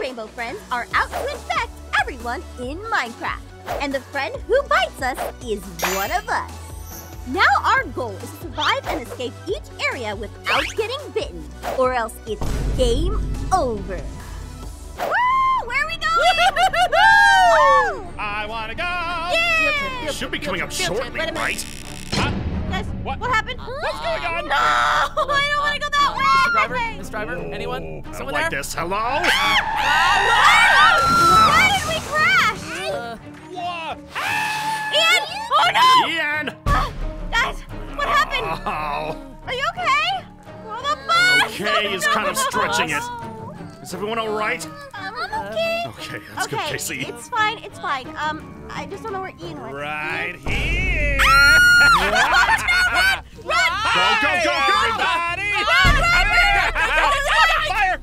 rainbow friends are out to infect everyone in Minecraft. And the friend who bites us is one of us. Now our goal is to survive and escape each area without getting bitten, or else it's game over. Woo! Where are we going? I want to go! Yeah! Should be coming up shortly, right? Guys, what happened? What's going on? No! I don't want to go that way! Mr. Driver, anyone? I don't Someone like there? this. Hello? Why did we crash? What? Ian! Oh no! Ian! Guys, what happened? Oh. Are you okay? Oh, the bus! Okay is kind of stretching it. Is everyone all right? I'm okay. Okay, that's good, Casey. It's fine, it's fine. I just don't know where Ian went. Right here! Run! Go, Everybody! Fire!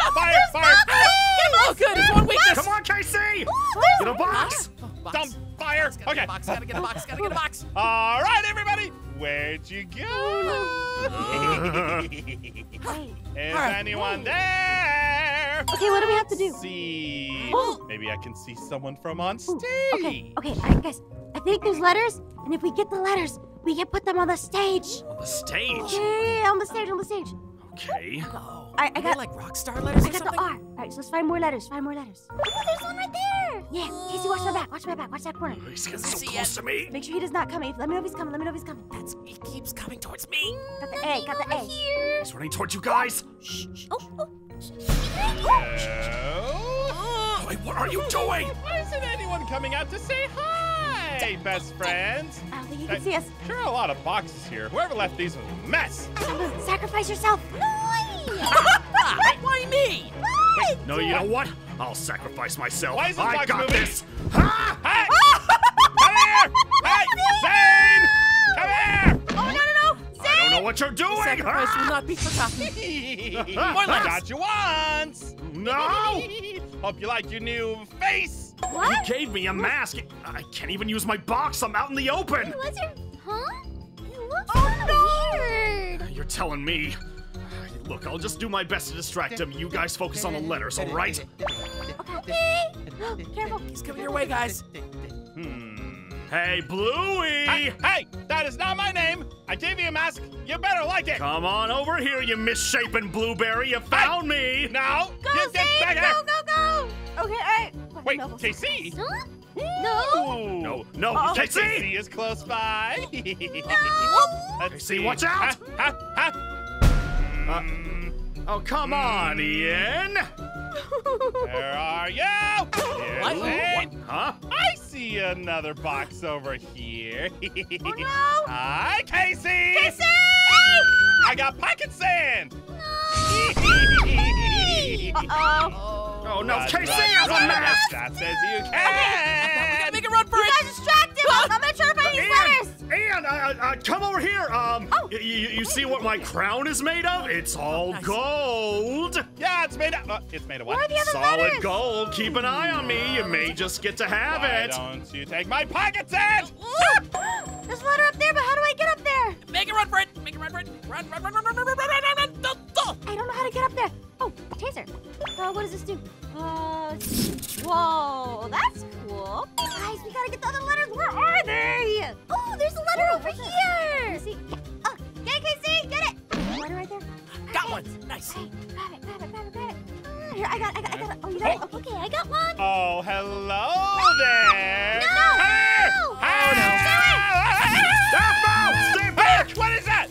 Oh, good. It's one weakness. Come on, Casey! Get a box! Dump fire! Okay. Gotta get a box. All right, everybody. Where'd you go? Is anyone there? Okay, what do we have to do? See. Maybe I can see someone from on stage. Okay, all right, guys. I think there's letters, and if we get the letters, we can put them on the stage. On the stage? Yeah, on the stage. Okay. I Are they got like rock star letters I or got something? the R. All right, so let's find more letters. Oh, there's one right there. Yeah, Casey, watch my back. Watch that corner. He's getting so close to me. Make sure he does not come. Let me know if he's coming. He keeps coming towards me. Got the A. He's running towards you guys. Shh. Oh. Wait, what are you doing? Why isn't anyone coming out to say hi, best friends? I don't think he can see us. Sure are a lot of boxes here. Whoever left these was a mess. Sacrifice yourself. Why me? What? No, you know what? I'll sacrifice myself. Why is this I box got moving? this. Ha! Hey! Come here! Hey, Zane! Come here! Oh, no. I don't know what you're doing. Sacrifice will not be forgotten. More got you once. No! Hope you like your new face. What? He gave me a mask. I can't even use my box. I'm out in the open. What's your... Huh? It looks weird. You're telling me. Look, I'll just do my best to distract him. You guys focus on the letters, all right? Okay. Careful. He's coming your way, guys. Hey, Bluey! Hey, that is not my name. I gave you a mask. You better like it. Come on over here, you misshapen blueberry. You found me. Now, Go, get Zane. back here. Go. Okay, all right. Wait, No. KC? Huh? No. No, Uh-oh. Casey! KC is close by. Let's KC, see. watch out. Oh, come on, Ian. Where are you? Here's What? Zane. Huh? I see another box over here. Oh, no. Hi, Casey. Casey! I got pocket sand. Uh-oh. Oh, no, Run, Casey run, has a run. mask. That says you We can. gotta make a run for You it. guys distract him. I'm gonna try to find these letters. Ian, come over here. You see what my crown is made of? It's all gold. Yeah, it's made of. It's made of what? Where are the other Solid letters? gold. Keep an eye on me. You may just get to have Why it. don't you take my pocket sand? There's a letter up there, but how do I get up there? Make a run for it. Run. I don't know how to get up there. Oh, a taser. What does this do? Whoa, that's cool. Guys, we gotta get the other letters. Where are they? Oh, there's a letter over here. See? Oh, get it, Casey. Get it. There's a letter right there. Got one. Nice. Hey, grab it. Here, I got it. Oh, you got it? Okay, I got one. Oh, hello there. No! Hey! No! Hey! Aphmau, stay back! What is that?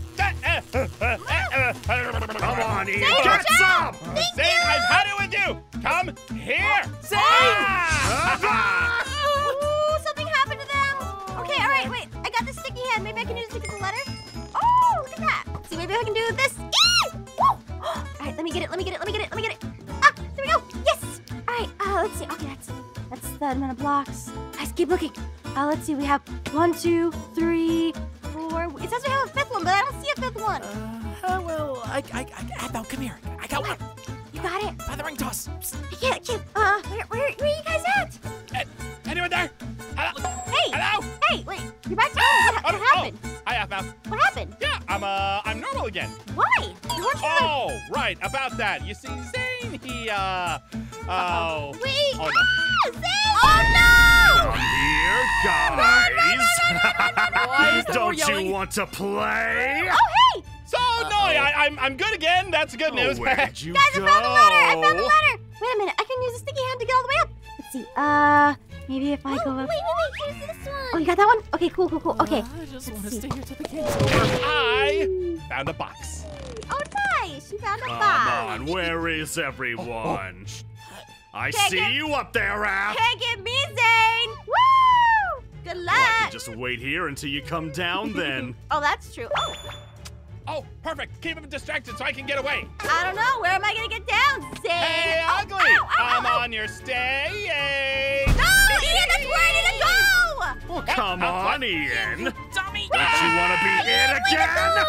Come on, Ian. Zane, Get watch out! some. Thank Zane, you. I've had it with you. Come here. Zane! Ah! Ooh, something happened to them. Okay, all right, wait. I got this sticky hand. Maybe I can use it to get the letter. Oh, look at that. See, maybe I can do this. Woo! All right, let me get it. Ah, there we go. Yes. All right, let's see. Okay, that's the amount of blocks. Guys, keep looking. Let's see. We have 1, 2, 3, 4. It says we have a fifth one, but I don't see a fifth one. Well, Aphmau, come here. I got one. You got it. By the ring toss. I can't. Where are you guys at? Anyone there? Hello? Hey. Hello? Hey, wait. You're back to normal. What happened? Hi, Aphmau. What happened? Yeah, I'm normal again. Why? You weren't sure. Oh, right, about that. You see, Zane, Oh. Wait. Oh, no. Oh, no! Come here, guys. Why is the door Don't yelling? you want to play? Oh, hey! So, no, I'm good again. That's good news. Where did you Guys, go? I found a ladder! I found a ladder! Wait a minute, I can use a sticky hand to get all the way up. Let's see, maybe if I go up. Wait, here's this one. Oh, you got that one? Okay, cool. Okay. I just want to see. stay here till the game's over. I found a box. Oh, nice! You found a Come box. on, where is everyone? I Can't see get- you up there, Raph. Can't get me, Zane! Woo! Good luck! Well, I can just wait here until you come down then. Oh, that's true. Oh, Oh, perfect. Keep him distracted so I can get away. I don't know. Where am I gonna get down, Zane? Hey, Oh, Ugly. ow, ow, I'm ow, ow. on your stage. No, Ian, that's where I need to go! Well, come on, Ian. Tommy! Don't you want to be in again?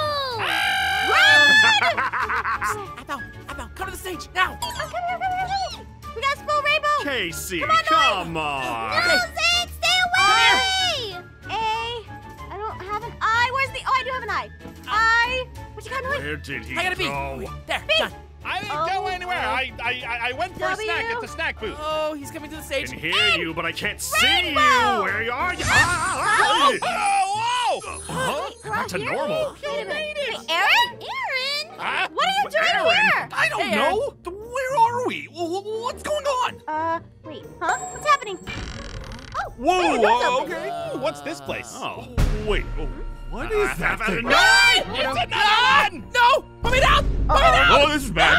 Aphmau, come to the stage now! Oh, come here. We got a spell rainbow. Casey, Come on, come No, on. Zane, stay away! A. I don't have an eye. Where's the? Oh, I do have an eye. I. What you got, Noise? Where did he I got a B. go? There, B. done. I didn't Oh. go anywhere. I went for a W. snack at the snack booth. Oh, he's coming to the I stage. can hear you, but I can't see Rainbow. you. Where are you? Ah! Oh, whoa! Huh? Wait, Back to here? normal. Wait a minute. Wait, Aaron? Huh? What are you doing Aaron? here? I don't know. Where are we? What's going on? Wait, huh? What's happening? Oh, Whoa, hey, the door's whoa, open. okay. What's this place? Oh, wait. Oh, what Uh, is that thing? It's another one! No! Put me down! Put me down! Oh, this is bad.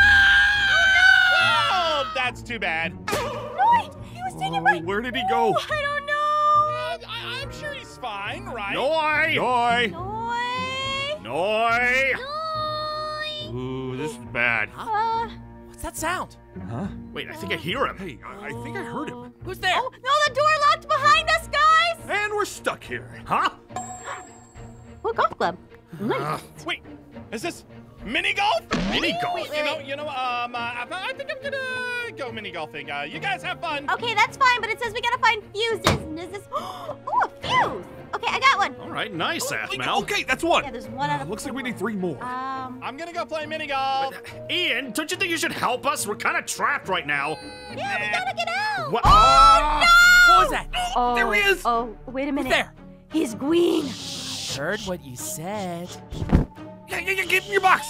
Oh, that's too bad. Noise! He was taken right. Where did he go? I don't know. I'm sure he's fine, right? Noi! Noi! Noise. Noi! Noi. Ooh, this is bad. What's that sound? Huh? Wait, I think I hear him. Hey, I think I heard him. Who's there? Oh, no, the door locked behind us, guys. And we're stuck here. Huh? What golf club? Nice. Wait, is this mini golf? Mini golf? Wait, I think I'm gonna go mini golfing. You guys have fun. Okay, that's fine, but it says we gotta find fuses. And is this? Oh, a fuse. Okay, I got one. All right, nice, Aphmau. Okay, that's one. Yeah, there's one out of Looks like we four. need 3 more. I'm gonna go play mini golf. Ian, don't you think you should help us? We're kind of trapped right now. Yeah, we gotta get out. What? What was that? Oh, There he is. Oh, wait a minute. there? He's green. Heard what you said. Yeah, give me your box.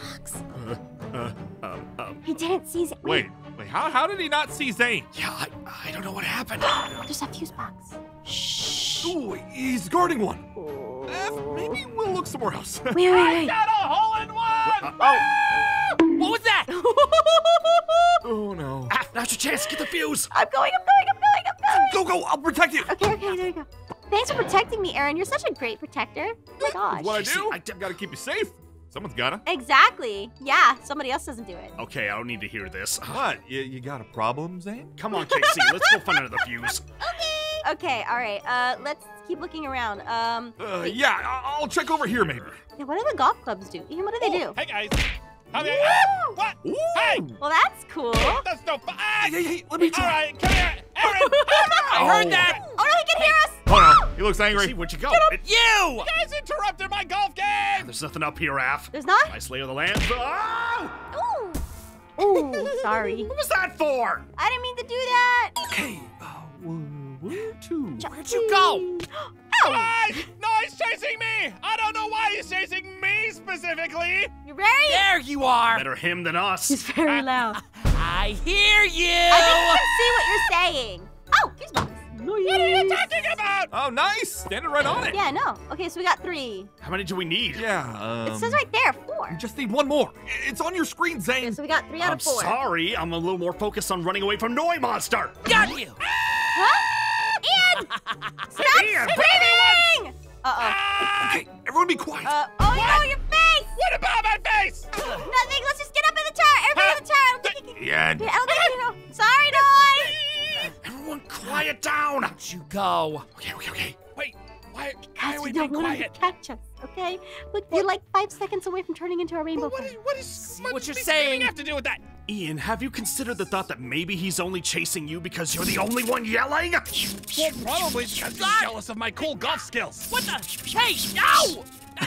He didn't seize it. Wait, how did he not see Zane? Yeah, I don't know what happened. There's a fuse box. Ooh, he's guarding one. Maybe we'll look somewhere else. Wait. Got a hole in one. What was that? Oh no. Now's your chance. Get the fuse. I'm going. Go, I'll protect you. Okay, there you go. Thanks for protecting me, Aaron. You're such a great protector. Oh my gosh. What I See, do? I Gotta keep you safe. Someone's gotta. Exactly. Yeah, somebody else doesn't do it. Okay, I don't need to hear this. What? You got a problem, Zane? Come on, Casey. Let's go find another fuse. Okay, all right. Let's keep looking around. Yeah, I'll check over here maybe. Yeah, what do the golf clubs do? Ian, what do they do? Hey guys. What? Ooh. Hey, Well, that's cool. Oh, that's no fun. Hey, let me All try. right, come here, Aaron. I heard that. no, he can hear us. Oh no, he looks Casey, angry. where'd you go? You! You guys interrupted my golf game. There's nothing up here, Aph. There's not? Nice lay of the land. Oh! Ooh. Ooh, sorry. What was that for? I didn't mean to do that. Okay, where to? Where'd you go? Oh, Hey, no, he's chasing me. I don't know why he's chasing me specifically. you ready? There you are. Better him than us. He's very loud. I hear you. I think you can see what you're saying. Oh, fuse box. What are you talking about? Oh, nice. Standing right on it. Yeah, no. Okay, so we got 3. How many do we need? Yeah, It says right there, 4. we just need 1 more. It's on your screen, Okay, Zane. so we got 3 out I'm of 4. sorry. I'm a little more focused on running away from Noi Monster. Got you. Huh? Ian! Stop Ian, screaming! Uh-oh. Okay, everyone be quiet. Oh, no, your face! What about my face? Nothing. Let's just get up in the chair. Everybody in the chair. I don't think you can. Yeah. I don't think you know. Sorry, Noi. Everyone quiet down. Don't you go. Okay. Wait, why Guys, are we we don't being want him quiet? to catch us, okay? Look, you're like 5 seconds away from turning into a rainbow What flame. what you're does saying. screaming have to do with that? Ian, have you considered the thought that maybe he's only chasing you because you're the only one yelling? Well, probably because he's jealous of my cool golf skills. What the? Hey, no!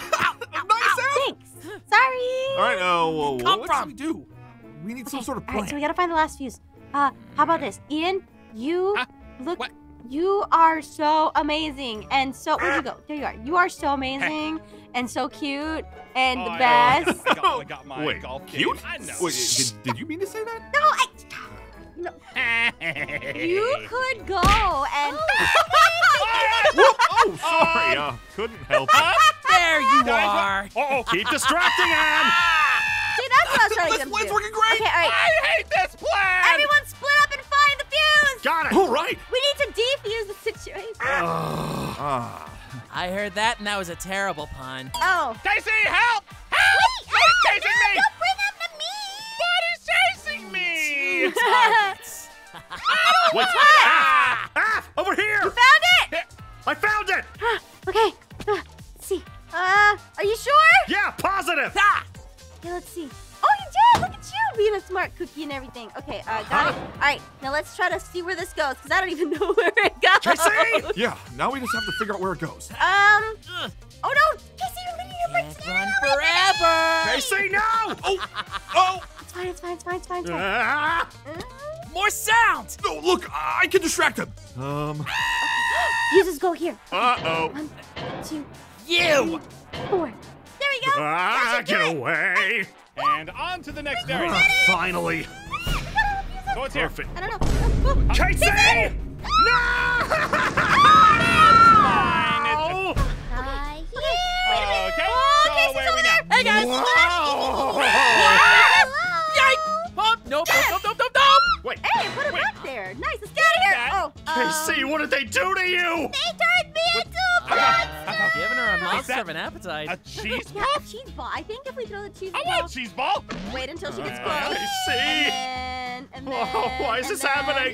Thanks. Sorry. All right, Come what from? should we do? We need some sort of All right, plan. so we gotta find the last fuse. How about this, Ian? You look. What? You are so amazing, and so where'd you go? There you are. You are so amazing and so cute and the best. I got my Wait, golf cute? game. I know. Wait, did you mean to say that? No, you could go and. Oh, sorry. Couldn't help it. There you are. Uh-oh, keep distracting him! See, that's what I was trying to get This him plan's to do. working great. Okay, all right. I hate this plan! Everyone split up and find the fuse. Got it! All right. We need to defuse the situation. I heard that, and that was a terrible pun. Oh. Casey, help! Help! He's chasing me! Don't bring him to me. But he's chasing me! Targets. Wait, Aph! Over here! You found it? I found it! Okay. Let's see. Are you sure? Yeah, positive! Ah! Okay, let's see. Oh, you did! Look at you being a smart cookie and everything. Okay, got it. All right, now let's try to see where this goes, because I don't even know where it goes. Casey! Yeah, now we just have to figure out where it goes. Oh no! Casey, you're leaving your bricks Can't now! run forever. Casey, no! Oh! It's fine. Ah! More sound. No, look, I can distract him. Jesus, go here. Uh-oh. 1, 2, You. 4. There we go. Ah, get away! And on to the next area. Finally. So it's here. Perfect. I don't know. Casey! No! Fine. It's Hi. okay. Oh, So Casey's where are over we there. now? Hey guys. Whoa! Yikes! Oh, nope. Wait, Hey, put him back there. Nice. Let's get out of here. That- Casey, what did they do to you? They turned me into a How Giving her a Is monster that of an appetite. a cheese Yeah, ball? a cheese ball. I think if we throw the cheese I ball, want a cheese ball. wait until she gets close. Casey! And Oh, why is this happening?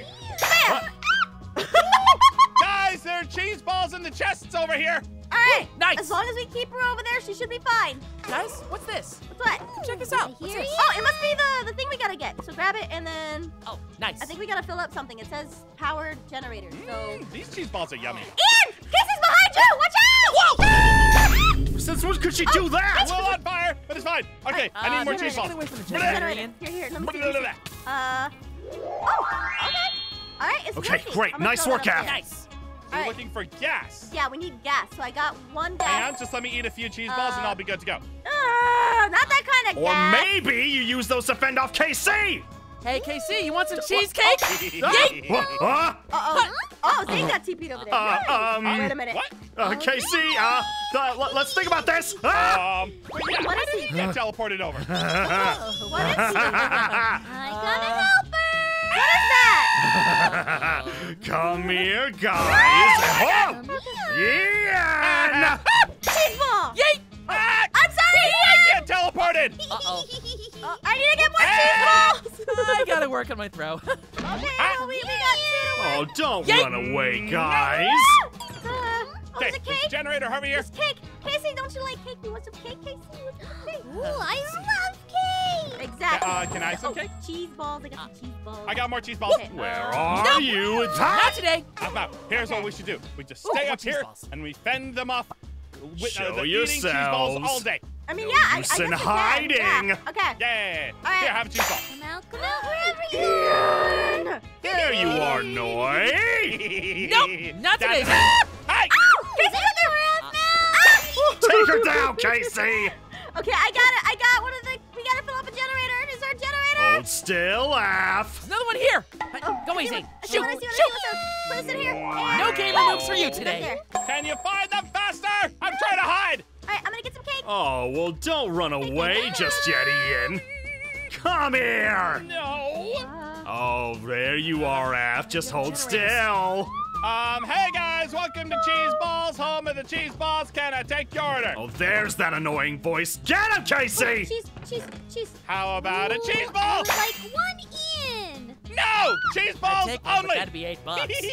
Guys, there are cheese balls in the chests over here. All right. Nice. As long as we keep her over there, she should be fine. Guys, what's this? What's what? Check this out. What's Here this? you Oh, it must be the thing we gotta get. So grab it and then Oh, nice. I think we gotta fill up something. It says powered generator. So These cheese balls are yummy. Ian! Casey's behind you! Watch out! Since when could she do that? A little on fire, but it's fine. Okay, I need more cheese Get balls. away from the Generator. generator, Ian. Here, let me see. Okay. All right, it's Okay, working. great. I'm gonna Nice throw work, that up Aph. there. Nice. We're All right. looking for gas. Yeah, we need gas. So I got one gas. Hang on, just let me eat a few cheese balls and I'll be good to go. Not that kind of Or gas. maybe you use those to fend off KC! Hey, KC, you want some cheesecake? Yeet. What? Huh? Oh, Zane got TP'd over there. Wait a minute. What? Casey, let's think about this. But yeah, What how is did he? he get teleported over? What is he? I gotta help her. What is that? Come here, guys. Oh, yeah! Cheese ball. Yeet. I'm sorry, I Ian. get teleported! Uh-oh. I need to get more cheese balls. I gotta work on my throw. Okay, well, we got 2 to Oh, don't Yay. run away, guys. Okay, the this cake. generator over here. This cake. Casey, don't you like cake? You want some cake, Casey? Ooh, I love cake. Exactly. Can I have some cake? Cheese balls. I got some cheese balls. I got more cheese balls. Okay. Where are Nope. you? It's Not hot. today. Aphmau, here's what we should do. We just Ooh, stay more up cheese here balls. and we fend them off with Show the eating cheese balls yourselves. all day. I mean, No yeah, I use guess in we can. hiding. Yeah. Okay. Yeah. All right. Here, have a cheese ball. Come out, wherever you are. Ian! There you are, Noi. Nope, not today. Hey! Casey, look at her. Take her down, Casey. Okay, I got it. I got one of the. We gotta fill up a generator. Is there a generator? Hold still, Aph. Another one here. Go easy. Okay, Shoot. what I see, Shoot. Put us in here. No gamer moves for you Right today. there. Can you find them faster? I'm trying to hide. All right, I'm gonna get some cake. Oh, well, don't run away just yet, Ian. Come here. No. Oh, there you are, Aph. Just hold still. Hey guys, welcome to Cheese Balls, home of the cheese balls. Can I take your order? Oh, there's that annoying voice. Get him, Casey. Cheese. How about a cheese I ball? would like one in. No! Cheese I balls take one, but only! that'd be $8.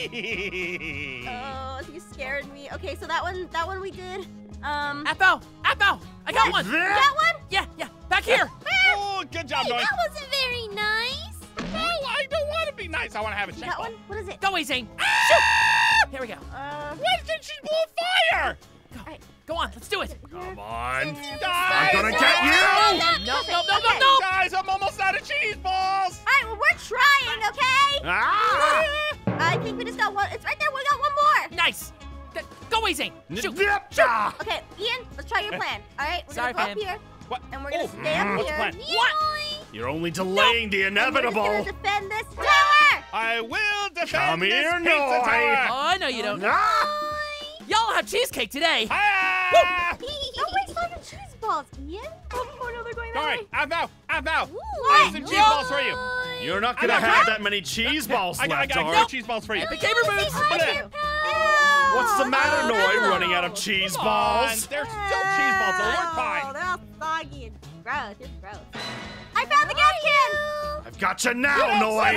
Oh, you scared me. Okay, so that one we did. Aphmau, I got one. You There. got one? Yeah, back here. Oh, good job, Hey, Noi. that wasn't very nice. No, I don't want to be nice. I want to have a cheese That ball. one? What is it? Go, Zane. Shoot. Here we go. Why did she blow fire? Go on, let's do it. Come on. Guys! I'm gonna get you. No. Guys, I'm almost out of cheese balls. All right, well, we're trying, okay? Ah! I think we just got one. It's right there. We got one more. Nice. Go easy. Shoot. Yep. Ah. Okay, Ian, let's try your plan. All right, we're Sorry, gonna go fam. up here, What? and we're gonna Oh, stay up what's the here. plan? What? You're only delaying the And we're inevitable. just gonna defend this tower. I will defend Come this here, pizza Noi. tower. Oh, no, you don't. Ah! Y'all have cheesecake today. Ah! Don't waste all your cheese balls, Ian. Oh no, they're going that All right, way. Aphmau. I have some cheese Yo. balls for you. You're not gonna I got have it. that many cheese balls I left, got are more cheese balls for you. The gamer boots. Put it in. Ew. What's the matter, Oh, Noi? no. Running out of cheese Come on, balls? there's still cheese balls, so we're Oh, fine. they're all soggy and gross. It's gross. I found the gas can. I've got you now, Noi.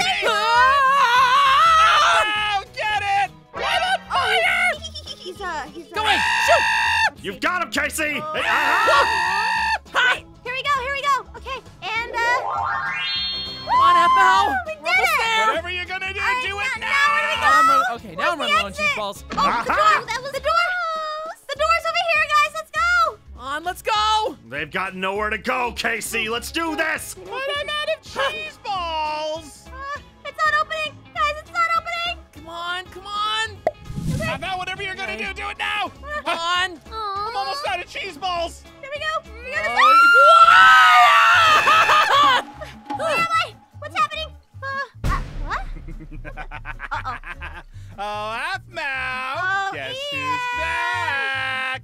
Oh, get it! Get it! Oh, he's Go in. Shoot. You've got him, Casey. Hey, All right, here we go. Okay, and Come on, Aphmau. we did We're almost it. there. Whatever you're gonna do, Alright, do it now now! where do we go? Okay, now I'm running low on cheese balls. Oh, the door. That was the door. The door's over here, guys. Let's go. On, let's go. They've got nowhere to go, Casey. Let's do this. But I'm out of cheese balls! It's not opening, guys. It's not opening. Come on. Aphmau, whatever you're gonna do it now! Come on. I'm almost out of cheese balls! Here we go. Here we go. Oh, Where am I? What's happening? What? Oh, Aphmau! Oh, Guess Ian. who's back?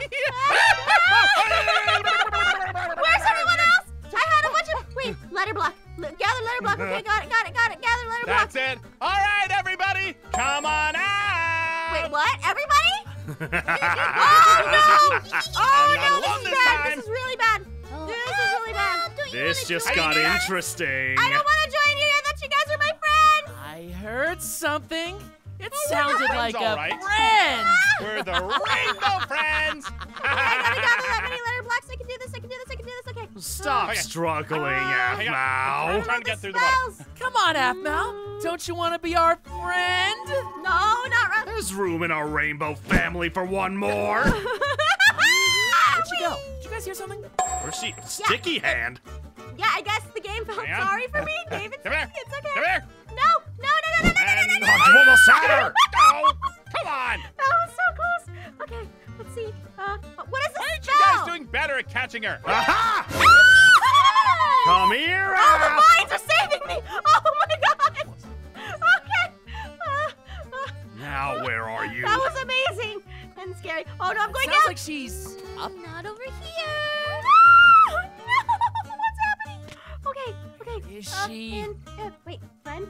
Where's everyone else? I had a bunch of. Wait, letter block. Gather letter block. Okay, got it. Gather letter block. That's it. All right, everybody, come on out. Wait, what? Everybody? Oh no! Oh I'm not no! alone This this is bad. time. This is really bad. This is really bad. This just Hey, got guys. interesting. I don't want to join you. I thought you guys were my friends. I heard something. It sounded like all a right. friend. We're the Rainbow Friends. I gotta gather that many letter blocks. I can do this. Okay. Stop Okay. struggling, Hang on. I'm Aphmau. trying to get through the water. Spells. Come on, Aphmau. Don't you want to be our friend? No, not right. There's room in our rainbow family for one more. Where'd you go? Did you guys hear something? Where's she? Sticky hand. Yeah, I guess the game felt Hang on. sorry for me. David, Come here. it's okay. Come here. No. And Oh, you almost had her. no, come on. That was so close. Okay, let's see. What is this Aren't you spell? guys doing better at catching her? Aha! Ah! Come here, Oh, the Aph. vines are saving me! Oh my gosh! Okay. Now where are you? That was amazing and scary. Oh no, I'm going Sounds down. like she's up. Not over here. No! What's happening? Okay. Is she? Wait, friend.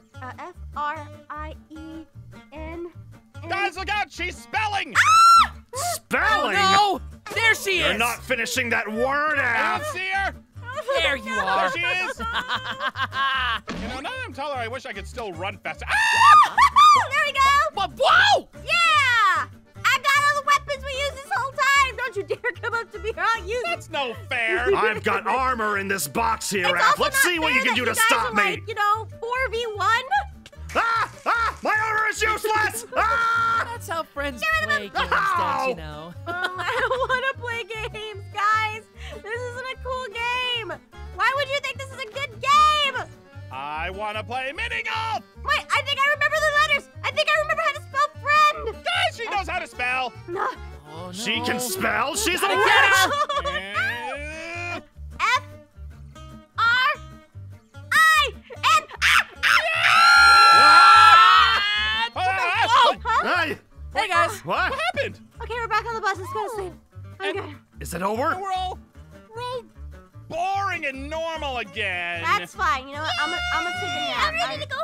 F-R-I-E-N. Guys, look out! She's spelling. Spelling. Oh no! There she You're is. not finishing that word, I Aph. don't see her. There you There are. she is. You know, now that I'm taller, I wish I could still run faster. Ah! There we go. But whoa! Yeah! I got all the weapons we used this whole time. Don't you dare come up to me or I'll use it. That's no fair. I've got armor in this box here, It's Aph. also Let's not see what fair you can that do to guys stop are me. Like, 4v1. Ah! My armor is useless! Ah! That's how friends play games, Ow! don't you know? I don't want to play games, guys. This isn't a cool game. Why would you think this is a good game? I want to play mini golf. Wait, I think I remember the letters. I think I remember how to spell friend. Guys, she knows how to spell. No. Oh no. She can spell. She's a Gotta witch. get her. F-R-I-N. Hey, Hey guys. what? What happened? Okay, we're back on the bus. Let's go to sleep. I'm good. Is it over? We're all boring and normal again. That's fine. You know what? I'm gonna take a nap. I'm ready to go